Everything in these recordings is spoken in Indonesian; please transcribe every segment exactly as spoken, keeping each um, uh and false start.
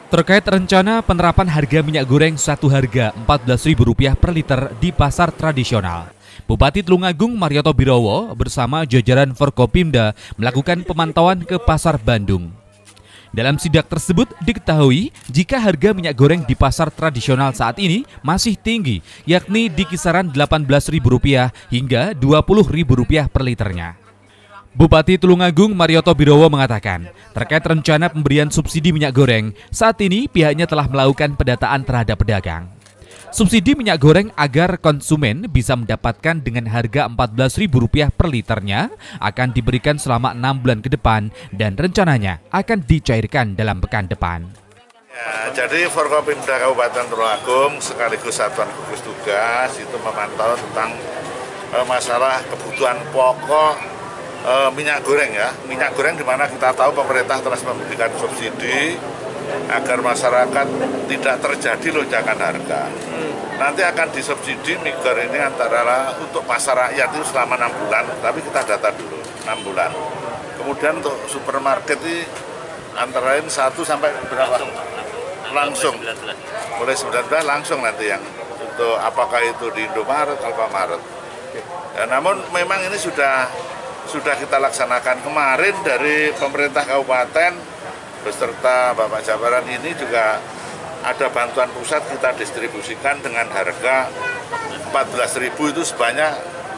Terkait rencana penerapan harga minyak goreng satu harga empat belas ribu rupiah per liter di pasar tradisional, Bupati Tulungagung Marioto Birowo bersama jajaran Forkopimda melakukan pemantauan ke Pasar Bandung. Dalam sidak tersebut diketahui jika harga minyak goreng di pasar tradisional saat ini masih tinggi, yakni di kisaran delapan belas ribu rupiah hingga dua puluh ribu rupiah per liternya. Bupati Tulungagung Marioto Birowo mengatakan, terkait rencana pemberian subsidi minyak goreng, saat ini pihaknya telah melakukan pendataan terhadap pedagang. Subsidi minyak goreng agar konsumen bisa mendapatkan dengan harga empat belas ribu rupiah per liternya akan diberikan selama enam bulan ke depan dan rencananya akan dicairkan dalam pekan depan. Ya, jadi Forkopimda Kabupaten Tulungagung sekaligus Satuan Gugus Tugas itu memantau tentang eh, masalah kebutuhan pokok e, minyak goreng ya, minyak goreng di mana kita tahu pemerintah telah memberikan subsidi agar masyarakat tidak terjadi lonjakan harga. Hmm. Nanti akan disubsidi migar ini antara untuk pasar rakyat itu selama enam bulan, tapi kita data dulu enam bulan. Kemudian untuk supermarket ini antara lain satu sampai berapa? Langsung. Mulai sembilan belas langsung nanti yang untuk apakah itu di Indomaret, Alfamaret. Ya, namun memang ini sudah sudah kita laksanakan kemarin dari pemerintah kabupaten beserta Bapak Jabaran ini juga ada bantuan pusat kita distribusikan dengan harga empat belas ribu itu sebanyak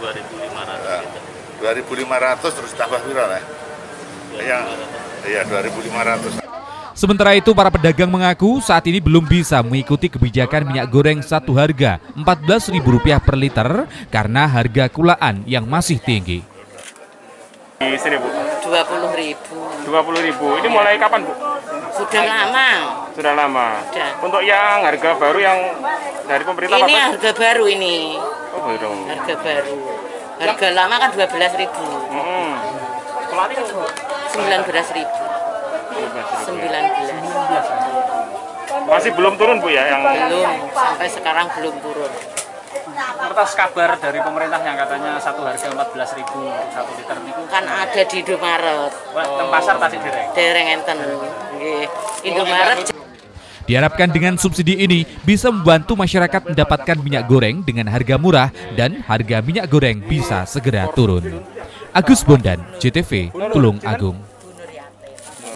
dua ribu lima ratus terus tambah viral ya. Yang iya dua ribu lima ratus. Sementara itu para pedagang mengaku saat ini belum bisa mengikuti kebijakan minyak goreng satu harga empat belas ribu rupiah per liter karena harga kulaan yang masih tinggi. Di sini Bu? dua puluh ribu. dua puluh ribu. Ini mulai kapan Bu? Sudah lama. Sudah lama. Sudah. Untuk yang harga baru yang dari pemerintah ini apa? harga baru ini. Oh baru. Harga baru. Harga yang lama kan dua belas ribu. Hmm. sembilan belas ribu. sembilan belas. Masih belum turun Bu ya yang belum, sampai sekarang belum turun. Atas kabar dari pemerintah yang katanya satu harga empat belas ribu satu liter niku kan ada di Indomaret. Wah, pasar tadi dereng. Dereng enten. Nggih. Indomaret. Diharapkan dengan subsidi ini bisa membantu masyarakat mendapatkan minyak goreng dengan harga murah dan harga minyak goreng bisa segera turun. Agus Bondan, J T V, Tulungagung.